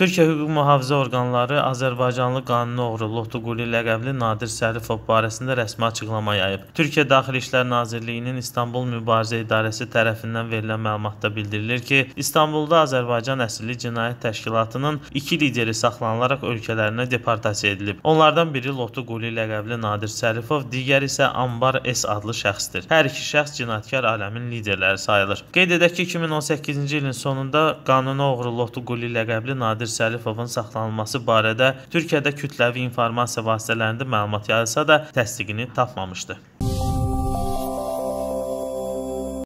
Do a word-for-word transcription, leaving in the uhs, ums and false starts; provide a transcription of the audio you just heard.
Türkiyə hüquq mühafizə orqanları Azərbaycanlı qanuni oğru Lotu Quli ləqəbli Nadir Sərifov barəsində rəsmi açıqlama yayıb. Türkiyə Daxili İşlər Nazirliyinin İstanbul Mübarizə İdarəsi tərəfindən verilən məlumatda bildirilir ki, İstanbulda Azərbaycan əsilli cinayət təşkilatının iki lideri saxlanılaraq ölkələrinə deportasiya edilib. Onlardan biri Lotu Quli ləqəbli Nadir Sərifov, digəri isə Ambar S adlı şəxsdir. Hər iki şəxs cinayətkar aləmin liderləri sayılır. Qeyd edək ki, iki min on səkkizinci ilin sonunda qanuni oğru Lotu Quli ləqəbli Nadir Sərifovun saxlanılması barədə Türkiyədə kütləvi informasiya vasitələrində məlumat yayılsa da təsdiqini tapmamışdı.